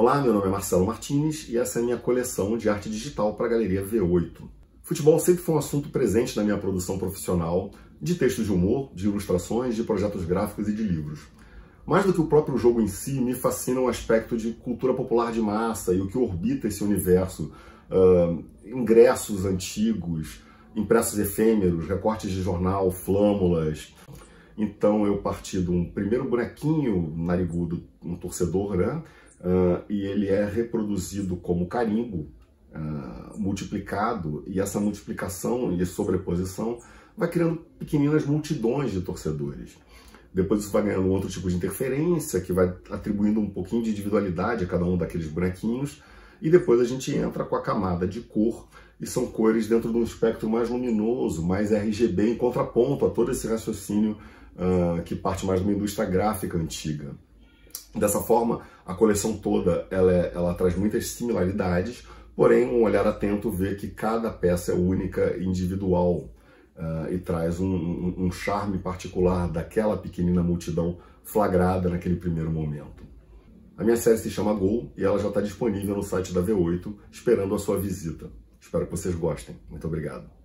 Olá, meu nome é Marcelo Martins e essa é a minha coleção de arte digital para a Galeria V8. Futebol sempre foi um assunto presente na minha produção profissional, de textos de humor, de ilustrações, de projetos gráficos e de livros. Mais do que o próprio jogo em si, me fascina o aspecto de cultura popular de massa e o que orbita esse universo. Ingressos antigos, impressos efêmeros, recortes de jornal, flâmulas. Então eu parti de um primeiro bonequinho narigudo, um torcedor, né? E ele é reproduzido como carimbo, multiplicado, e essa multiplicação e sobreposição vai criando pequeninas multidões de torcedores. Depois isso vai ganhando um outro tipo de interferência, que vai atribuindo um pouquinho de individualidade a cada um daqueles bonequinhos, e depois a gente entra com a camada de cor, e são cores dentro de um espectro mais luminoso, mais RGB, em contraponto a todo esse raciocínio que parte mais de uma indústria gráfica antiga. Dessa forma, a coleção toda ela traz muitas similaridades, porém um olhar atento vê que cada peça é única e individual e traz um charme particular daquela pequenina multidão flagrada naquele primeiro momento. A minha série se chama Gol e ela já está disponível no site da V8, esperando a sua visita. Espero que vocês gostem. Muito obrigado.